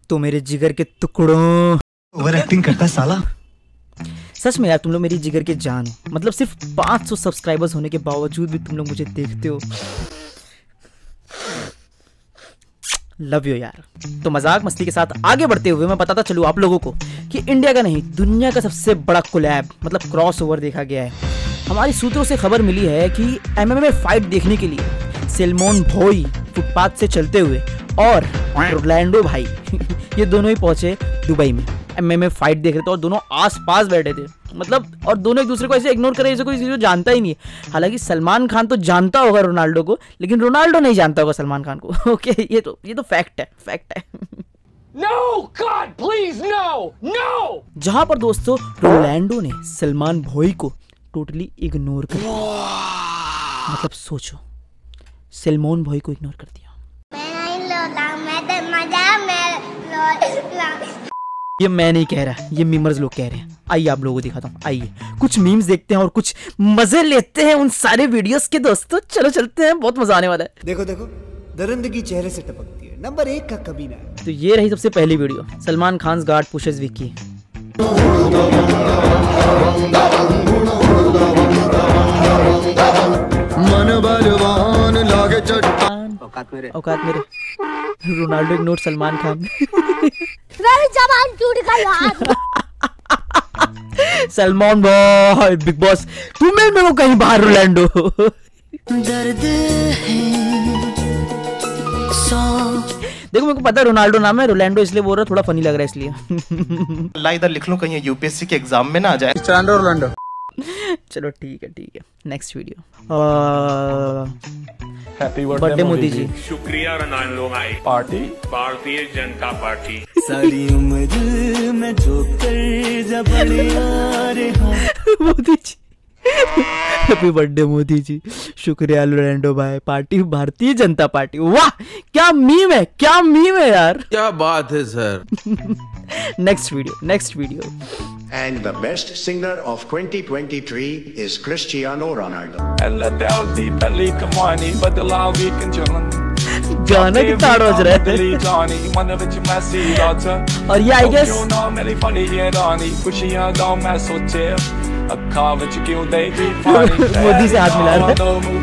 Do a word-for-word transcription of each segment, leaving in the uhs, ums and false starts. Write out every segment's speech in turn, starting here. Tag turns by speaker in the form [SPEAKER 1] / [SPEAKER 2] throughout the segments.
[SPEAKER 1] तो मेरे जिगर के टुकड़ों,
[SPEAKER 2] ओवर एक्टिंग करता साला।
[SPEAKER 1] सच में यार तुम लोग मेरी जिगर के जान हो। मतलब सिर्फ पाँच सौ सब्सक्राइबर्स होने के बावजूद भी तुम लोग मुझे देखते हो। लव यू यार। तो मजाक मस्ती के साथ आगे बढ़ते हुए मैं बताता चलूँ आप लोगों को कि इंडिया का नहीं दुनिया का सबसे बड़ा कोलैब मतलब क्रॉस ओवर देखा गया है। हमारी सूत्रों से खबर मिली है कि एमएमए फाइट देखने के लिए सलमान भोई फुटपाथ से चलते हुए और रोनाल्डो भाई ये दोनों ही पहुंचे दुबई में एमएमए फाइट देख रहे थे और दोनों आस पास बैठे थे। मतलब और दोनों एक दूसरे को ऐसे इग्नोर करे जैसे कोई किसी को जानता ही नहीं है। हालांकि सलमान खान तो जानता होगा रोनाल्डो को, लेकिन रोनाल्डो नहीं जानता होगा सलमान खान को। ओके ये तो ये तो फैक्ट है, फैक्ट है।
[SPEAKER 3] No, God, please, no, no!
[SPEAKER 1] जहां पर दोस्तों रोनाल्डो ने सलमान भोई को टोटली इग्नोर कर दिया। मतलब सोचो सलमान भोई को इग्नोर कर दिया। ये मैं नहीं कह रहा, ये मीमर्स लोग कह रहे हैं। आइए आप लोगों को दिखाता हूँ, आइए कुछ मीम्स देखते हैं और कुछ मजे लेते हैं उन सारे वीडियोस के। दोस्तों चलो चलते हैं, बहुत मजा आने वाला है।
[SPEAKER 2] देखो देखो दरिंदगी चेहरे से टपकती है, नंबर एक का कभी ना।
[SPEAKER 1] तो ये रही सबसे पहली video, Salman Khan guard pushes Vicky.
[SPEAKER 2] मन बलवान लागे चट्टान,
[SPEAKER 1] औकात मेरे औकात मेरे। Ronaldo ignore Salman Khan.
[SPEAKER 4] जबान टूट गई यार।
[SPEAKER 1] सलमान भाई बिग बॉस तुम्हें मेरे को कहीं बाहर रोनाल्डो।
[SPEAKER 4] दर्द है सौ।
[SPEAKER 1] देखो मेरे को पता है रोनाल्डो नाम है, रोनाल्डो इसलिए बोल रहा थोड़ा फनी लग रहा है इसलिए।
[SPEAKER 5] अल्लाह इधर लिख लो कहीं यूपीएससी के एग्जाम में ना आ जाए।
[SPEAKER 2] Cristiano Ronaldo.
[SPEAKER 1] चलो ठीक है ठीक है next video.
[SPEAKER 6] Happy
[SPEAKER 1] birthday Modi ji.
[SPEAKER 6] शुक्रिया रोनाल्डो भाई। Party Bharatiya Janata party.
[SPEAKER 2] सारी उम्र में जो कर जबड़िया रे
[SPEAKER 1] मोदी जी। हैप्पी बर्थडे मोदी जी, शुक्रिया रोनाल्डो भाई, पार्टी भारतीय जनता पार्टी। वाह क्या मीम है, क्या मीम है यार,
[SPEAKER 7] क्या बात है sir.
[SPEAKER 1] Next video next video.
[SPEAKER 8] And the best singer of twenty twenty-three is Cristiano Ronaldo.
[SPEAKER 1] गाना कितना रोज रहा है। और ये आई गेस मोदी से हाथ मिला रहा है।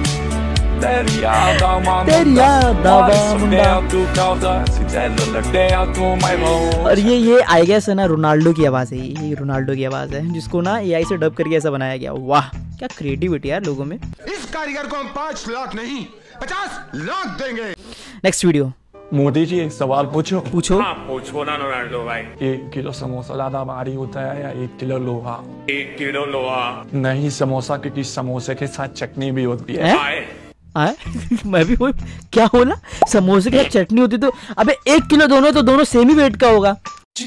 [SPEAKER 1] और ये ये आई गेस है ना रोनाल्डो की आवाज है, ये रोनाल्डो की आवाज है जिसको ना एआई से डब करके ऐसा बनाया गया। वाह क्या क्रिएटिविटी यार लोगों में।
[SPEAKER 9] इस कारीगर को हम पाँच लाख नहीं पचास लाख देंगे।
[SPEAKER 1] Next video.
[SPEAKER 6] मोदी जी एक सवाल पूछो।
[SPEAKER 1] पूछो।
[SPEAKER 6] हाँ, पूछो ना रोनाल्डो भाई। एक किलो समोसा ज्यादा भारी होता है या एक किलो लोहा? एक किलो लोहा नहीं, समोसा क्योंकि समोसे के साथ चटनी भी होती है।
[SPEAKER 1] आए? मैं भी वो क्या बोला, समोसे के साथ चटनी होती तो अबे एक किलो दोनों तो दोनों सेम ही वेट का होगा।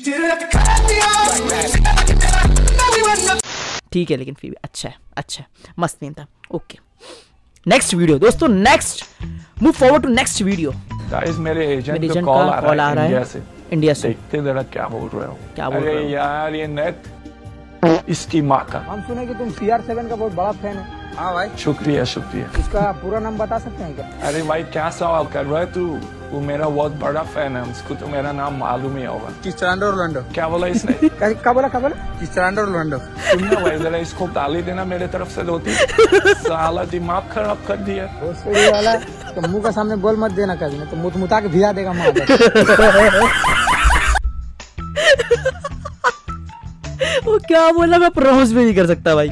[SPEAKER 1] ठीक है लेकिन फिर भी अच्छा है, अच्छा है, मस्त नहीं था। ओके नेक्स्ट वीडियो दोस्तों, next move forward to next video.
[SPEAKER 6] Guys मेरे एजेंट
[SPEAKER 1] मेरे
[SPEAKER 6] का
[SPEAKER 1] एजेंट
[SPEAKER 6] कॉल
[SPEAKER 1] का
[SPEAKER 6] आ
[SPEAKER 1] कॉल
[SPEAKER 6] रहा
[SPEAKER 1] आ रहा
[SPEAKER 6] है
[SPEAKER 1] है
[SPEAKER 6] इंडिया से।
[SPEAKER 1] इंडिया से।
[SPEAKER 6] देखते जरा क्या बोल रहे हो।
[SPEAKER 1] क्या बोल रहे हो?
[SPEAKER 6] अरे यार ये नेट इसकी माँ का।
[SPEAKER 10] हम सुने कि तुम सी आर सेवन का बहुत बड़ा फैन है। हाँ भाई
[SPEAKER 6] शुक्रिया शुक्रिया।
[SPEAKER 10] इसका पूरा नाम बता सकते हैं क्या?
[SPEAKER 6] अरे भाई क्या सवाल कर रहा है तू, वो मेरा बहुत बड़ा फैन है, उसको तो मेरा नाम मालूम ही होगा।
[SPEAKER 10] Cristiano Ronaldo.
[SPEAKER 6] क्या बोला इसने?
[SPEAKER 10] क्या बोला क्या बोला? Cristiano Ronaldo.
[SPEAKER 6] तुमने भाई जरा इसको ताली देना मेरे तरफ से होती। साला दिमाग खराब कर दिया।
[SPEAKER 10] वाला तो मुंह का सामने बोल मत देना कभी, तो मुत मुता के भिजा देगा माँ।
[SPEAKER 1] वो क्या बोला मैं प्रोनाउंस भी नहीं कर सकता भाई।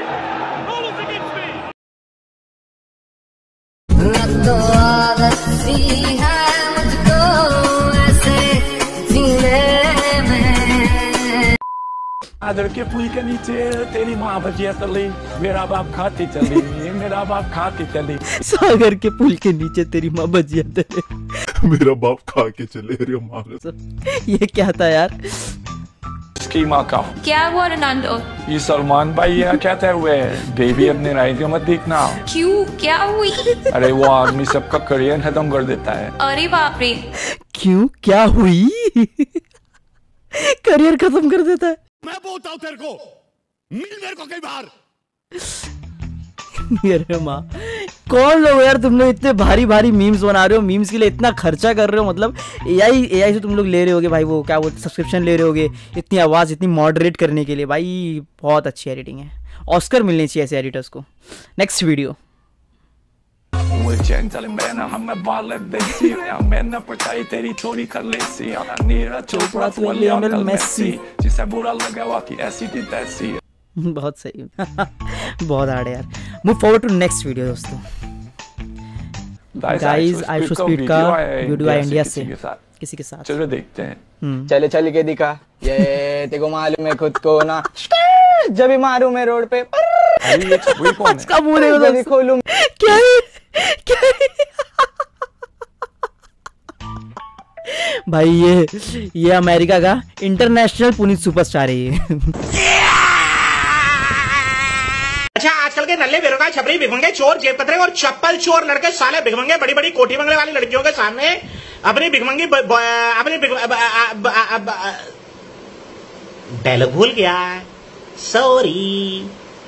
[SPEAKER 6] आदर के पुल के नीचे तेरी माँ भजिया तली, मेरा बाप खाती चली, मेरा बाप खाती चली।
[SPEAKER 1] सागर के पुल के नीचे तेरी माँ भजिया तली,
[SPEAKER 7] मेरा बाप खा के चले। अरे माँ
[SPEAKER 1] ये क्या था यार?
[SPEAKER 6] इसकी माँ का
[SPEAKER 4] क्या हुआ रोनाल्डो?
[SPEAKER 6] ये सलमान भाई यहाँ कहते हुए बेबी अपने राइट को मत देखना।
[SPEAKER 4] क्यों क्या हुई?
[SPEAKER 6] अरे वो आदमी सबका करियर खत्म कर देता है।
[SPEAKER 4] अरे बाप रे।
[SPEAKER 1] क्यों क्या हुई? करियर खत्म कर देता है।
[SPEAKER 9] मैं बोलता हूँ तेरे को, मिल मेरे को कई बार।
[SPEAKER 1] अरे माँ कौन लोग यार तुम लोग इतने भारी भारी मीम्स बना रहे हो, मीम्स के लिए इतना खर्चा कर रहे हो, मतलब एआई एआई से तुम लोग ले रहे होगे भाई, वो क्या वो सब्सक्रिप्शन ले रहे होगे इतनी आवाज़ इतनी मॉडरेट करने के लिए। भाई बहुत अच्छी एडिटिंग है, ऑस्कर मिलनी चाहिए ऐसे एडिटर्स को। Next video. बहुत सही बहुत हार्ड है यार। Move forward to next video दोस्तों। गाइस आयुष स्पीड का वीडियो है इंडिया से किसी के साथ,
[SPEAKER 6] चलो देखते हैं।
[SPEAKER 10] चले चल के दिखा ये तेरे को मालूम है खुद को ना, जब भी मारूं मैं रोड पे
[SPEAKER 6] अरे ये छपरी कौन है?
[SPEAKER 1] इसका मुंह देखो दोस्तों,
[SPEAKER 10] खोलूं
[SPEAKER 1] क्या है क्या है? भाई ये ये अमेरिका का इंटरनेशनल पुनीत सुपरस्टार है ये।
[SPEAKER 11] अच्छा आजकल के नल्ले बेरोजगार छपरी भिखमंगे चोर जेब कतरे और चप्पल चोर लड़के साले भिखमंगे बड़ी बड़ी कोठी बंगले वाली लड़कियों के सामने अपनी भिखमंगी अपनी डायलॉग भूल गया, सॉरी।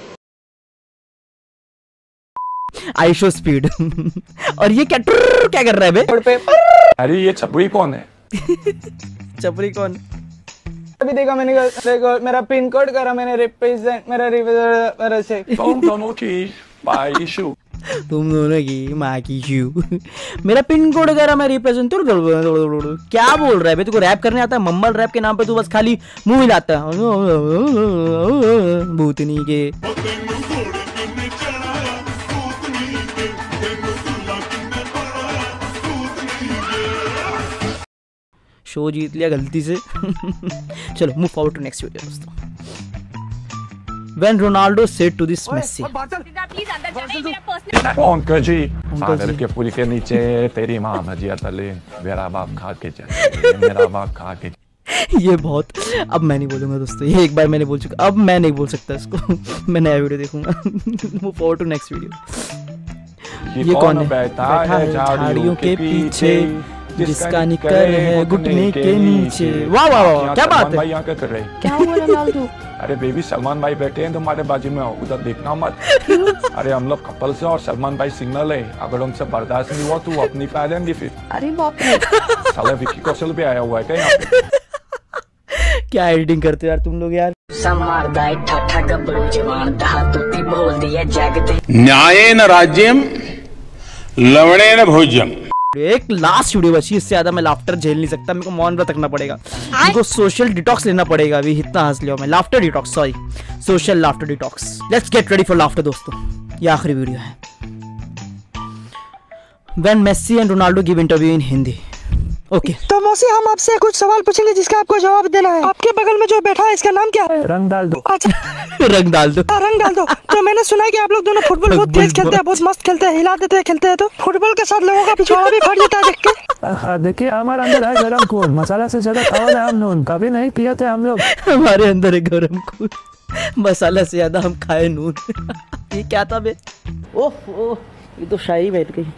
[SPEAKER 1] आयुषो स्पीड और ये क्या क्या कर रहा है बे?
[SPEAKER 6] अरे ये छपरी कौन है?
[SPEAKER 1] छपरी कौन?
[SPEAKER 10] अभी देखा मैंने, देखो मेरा पिन कोड करा मैंने, रिप्रेजेंट मेरा मेरा से
[SPEAKER 6] तुम दोनों की माँ इशू
[SPEAKER 1] तुम दोनों की माँ की इशू मेरा पिन कोड करा मैं रिप्रेजेंट। क्या बोल रहा है बे? तुझको रैप करने आता है? मम्मल रैप के नाम पे तू बस खाली मुंह हिलाता है भूतनी के। शो जीत लिया गलती से। चलो move forward to next video दोस्तों। When Ronaldo said to this Messi,
[SPEAKER 6] uncle ji father के पुल के नीचे तेरी माँ भजिया तले मेरा बाप खा के चल मेरा बाप खा के।
[SPEAKER 1] ये बहुत, अब मैं नहीं बोलूंगा दोस्तों, ये एक बार मैंने बोल चुका, अब मैं नहीं बोल सकता इसको। मैं नया वीडियो देखूंगा। Move forward to next video. ये कौन है? बैठा है झाड़ियों के पीछे जिसका निकर है घुटने के नीचे। वाह वाह वाह क्या बात है।
[SPEAKER 6] भाई यहाँ क्या कर रहे हैं?
[SPEAKER 4] क्या हुआ रोनाल्डो?
[SPEAKER 6] अरे बेबी सलमान भाई बैठे हैं तुम्हारे बाजू में, उधर देखना मत। अरे हम लोग कपल से और सलमान भाई सिग्नल है, अगर उनसे बर्दाश्त नहीं हुआ तो अपनी पा देंगे फिर।
[SPEAKER 4] अरे बाप रे
[SPEAKER 6] साला विकी कौशल भी आया हुआ है क्या यहाँ पे?
[SPEAKER 1] क्या एडिटिंग करते हो यार तुम लोग यार।
[SPEAKER 9] न्यायेन राज्यम लवणेन भोज्यम।
[SPEAKER 1] एक लास्ट वीडियो बची, इससे ज्यादा मैं लाफ्टर झेल नहीं सकता, मेरे को मौन व्रत रखना पड़ेगा, मेरे को सोशल डिटॉक्स लेना पड़ेगा। अभी इतना हंस लिया मैं, laughter detox, sorry social laughter detox. Let's get ready for laughter दोस्तों। ये आखिरी वीडियो है। When Messi and Ronaldo give interview in Hindi. Okay
[SPEAKER 10] तो मौसी हम आपसे कुछ सवाल पूछेंगे जिसका आपको जवाब देना है। आपके बगल में जो बैठा है इसका नाम क्या है?
[SPEAKER 6] रंग डाल दो।
[SPEAKER 10] अच्छा
[SPEAKER 1] रंग डाल दो।
[SPEAKER 10] रंग डाल दो। तो मैंने सुना है कि आप लोग दोनों फुटबॉल बहुत तेज खेलते हैं, बहुत मस्त खेलते हैं, हिला देते हैं खेलते हैं। तो फुटबॉल के साथ लोगों का पिछवाड़ा भी फट जाता है देख के।
[SPEAKER 12] देखिए हमारे अंदर है गरम खून, मसाला से ज्यादा खाओ हम नून, कभी नहीं पिए थे हम लोग।
[SPEAKER 1] हमारे अंदर है गरम खून, मसाला से ज्यादा हम खाए नून। ये क्या था बे? ओह ओह ये तो शायरी बैठ गई।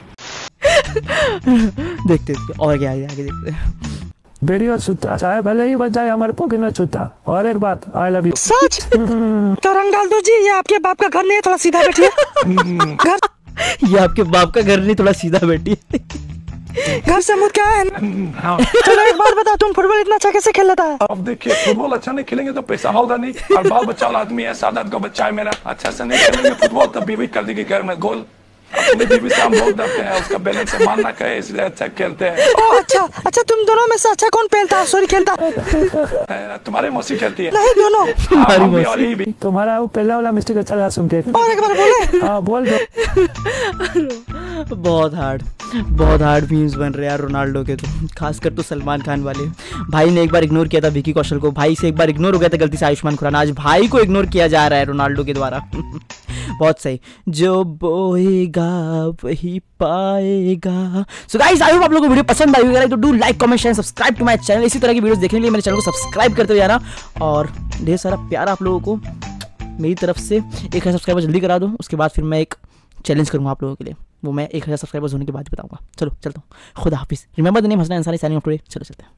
[SPEAKER 1] देखते और क्या आगे आगे देखते हैं।
[SPEAKER 12] वीडियो छूटा चाहे भले ही बच जाए हमारे पोके में छूटा। और एक बात, आई लव यू।
[SPEAKER 10] सच? तो रंग डाल दो जी, ये आपके बाप का घर नहीं है, थोड़ा सीधा बैठिए। घर
[SPEAKER 1] ये आपके बाप का घर नहीं, थोड़ा सीधा बैठिए।
[SPEAKER 10] घर से मुझ क्या है? चलो एक बात बता, तुम फुटबॉल इतना अच्छा कैसे खेल लेता है?
[SPEAKER 6] अब देखिए फुटबॉल अच्छा नहीं खेलेंगे तो पैसा होगा नहीं, और बाल बच्चा वाला आदमी है, सात आठ का बच्चा है मेरा, अच्छा से नहीं खेलेंगे फुटबॉल तो बीवी कर देगी घर में गोल। अपनी बीवी से हम बहुत डरते हैं, उसका बैलेंस से मानना कहे इसलिए अच्छा खेलते हैं।
[SPEAKER 10] ओ अच्छा अच्छा, तुम दोनों में से अच्छा कौन पहलता है? सॉरी खेलता
[SPEAKER 6] है तुम्हारी मौसी खेलती है।
[SPEAKER 10] नहीं दोनों
[SPEAKER 1] तुम्हारी मौसी
[SPEAKER 6] भी।
[SPEAKER 12] तुम्हारा वो पहला वाला मिस्टेक अच्छा लगा सुन के।
[SPEAKER 10] और एक बार बोले।
[SPEAKER 12] हाँ बोल दो।
[SPEAKER 1] बहुत हार्ड बहुत हार्ड मीम्स बन रहे हैं यार रोनाल्डो के, तो खासकर तो सलमान खान वाले। भाई ने एक बार इग्नोर किया था विकी कौशल को, भाई से एक बार इग्नोर हो गया था गलती से आयुष्मान खुराना, आज भाई को इग्नोर किया जा रहा है रोनाल्डो के द्वारा। बहुत सही। जो बोएगा वही पाएगा। सो गाइस आई होप आप लोगों को वीडियो पसंद आई होगी, तो do like comment share subscribe to my channel. इसी तरह की वीडियोस देखने के लिए मेरे चैनल को सब्सक्राइब करते हुए जाना, और ढेर सारा प्यार आप लोगों को मेरी तरफ से। एक हज़ार सब्सक्राइबर जल्दी करा दो, उसके बाद फिर मैं एक चैलेंज करूँगा आप लोगों के लिए, वो मैं एक हज़ार सब्सक्राइबर्स होने के बाद बताऊँगा। चलो चलता हूँ, खुदा हाफिज़। Remember the name Hasan Ansari, signing off today. चलो चलते हैं।